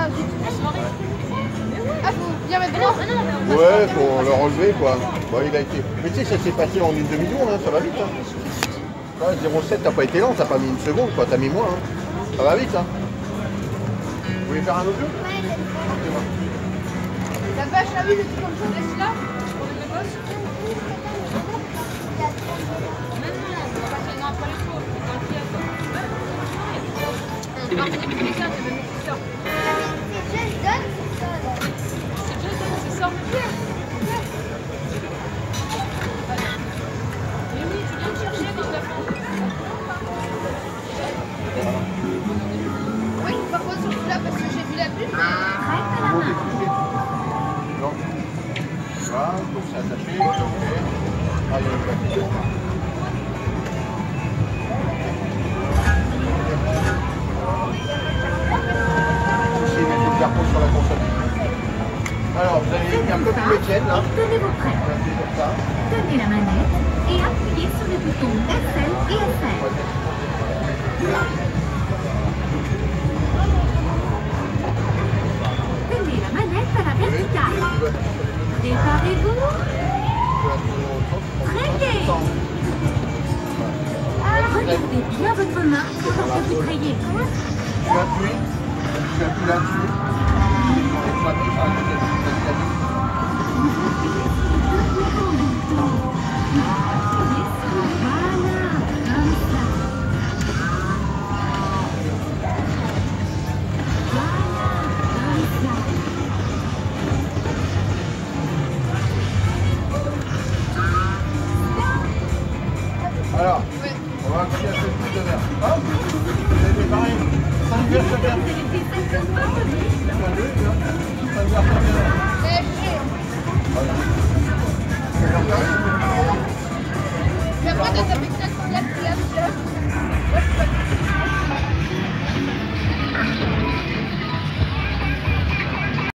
Ah, faut bien mettre droit. Ouais, faut le relever quoi. Bon, il a été. Mais tu sais, ça s'est passé en une demi-seconde, hein, ça va vite. Hein. Ah, 0,7, t'as pas été lent, t'as pas mis une seconde, quoi, t'as mis moins. Hein. Ça va vite. Hein. Vous voulez faire un autre jeu? La vache à huile, le truc comme ça, laisse là pour les deux gosses. Oui, parfois sur celui-là parce que j'ai vu la pub. Non. Voilà, donc c'est attaché. Ok. Ah, il y a le papier. Ici, mettre le carton sur la console. Alors, vous allez faire comme une métienne, là. Tenez vos prêts. Comme ça. Tenez la manette et appuyez sur les boutons SL et SR. Tenez la manette à la verticale. Déparez-vous. Très bien. Regardez bien votre main pendant que vous trayez. Tu appuies là-dessus. Et tu appuies sur la deuxième. Alors, on va appuyer un peu plus de verre. Hop, vous avez préparé 5 verres chacun. 5 verres chacun. Voilà. Mais après, t'as fait que ça,